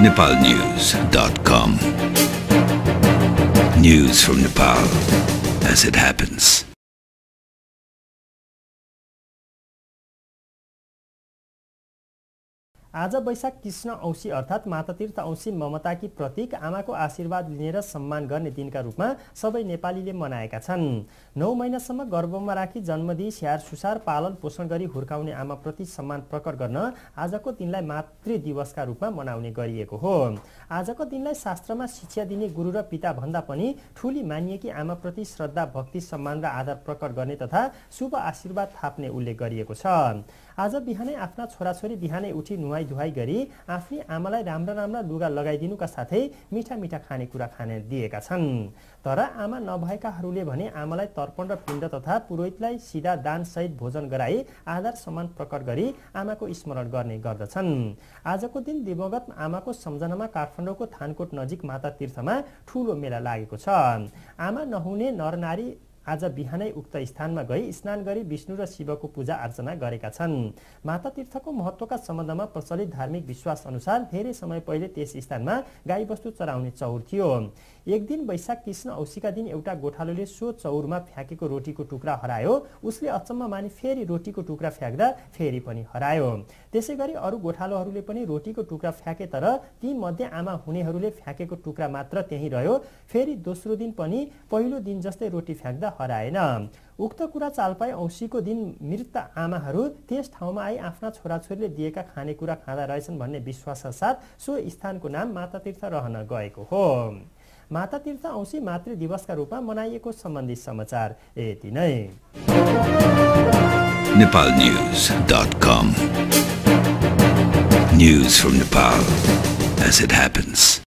nepalnews.com. News from Nepal as it happens. आज वैशाख कृष्ण औँसी अर्थात् मातातीर्थ औँसी ममताकी प्रतीक आमाको आशीर्वाद लिने र सम्मान गर्ने दिनका रूपमा सबै नेपालीले मनाएका छन्। 9 महिनासम्म गर्भमा राखी जन्मदिई स्याहार सुसार पालन पोषण गरी हुर्काउने आमाप्रति सम्मान प्रकट गर्न आजको दिनलाई मातृ दिवसका रूपमा मनाउने गरिएको हो। आजको दिनलाई शास्त्रमा शिक्षा दिने गुरु र पिता भन्दा पनि ठूली मानिएकी आमाप्रति श्रद्धा भक्ति सम्मान र आदर प्रकट गर्ने तथा शुभ आशीर्वाद थाप्ने उल्लेख गरिएको छ। आज बिहानै आफ्ना छोराछोरी बिहानै उठी नुहाई धुवाई गरी आफ्नी आमालाई राम्रा लुगा लगाइदिनुका साथै मिठा मिठा खानेकुरा खाने दिएका छन्। तर आमा नभएकाहरूले भने आमालाई तर्पण र पिण्ड तथा पुरोहितलाई सिधा दान सहित भोजन गराई आदर सम्मान प्रकट गरी आमाको स्मरण गर्ने गर्दछन्। आजको दिन दिवंगत आमाको सम्झनामा काठमाडौँको थानकोट नजिक माता तीर्थमा ठूलो मेला लागेको छ। आमा नहुने नरनारी आज बिहानै उक्त स्थानमा गई स्नान गरी विष्णु र शिवको पूजा अर्चना गरेका छन्। माता तीर्थको महत्त्वका सम्बन्धमा प्रचलित धार्मिक विश्वास अनुसार धेरै समय पहिले त्यस स्थानमा गाई वस्तु चराउने चौर थियो। एक दिन वैशाख कृष्ण औँसीका दिन एउटा गोठालोले सो चौरमा फ्याँकेको रोटीको टुक्रा हरायो। उसले अचम्म मानि फेरि रोटीको टुक्रा फ्याँक्दा फेरि पनि हरायो। त्यसै गरी अरू गोठालोहरूले पनि रोटीको टुक्रा फ्याँके तर ती मध्ये आमा हुनेहरूले फ्याँकेको टुक्रा मात्र त्यही रह्यो। फेरि दोस्रो दिन पनि पहिलो दिन जस्तै रोटी फ्याँक्दा हराएन। उक्त कुरा चाल पाए औँसीको दिन मृत आमाहरू त्यस ठाउँमा आई आफ्ना छोराछोरीले दिएका खानेकुरा खाँदा रहेछन् भन्ने विश्वासका साथ सो स्थानको नाम माता तीर्थ रहन गएको हो। माता तीर्थ औँसी मातृ दिवसका रूपमा मनाइएको सम्बन्धी समाचार यति नै। nepalnews.com. News from Nepal as it happens.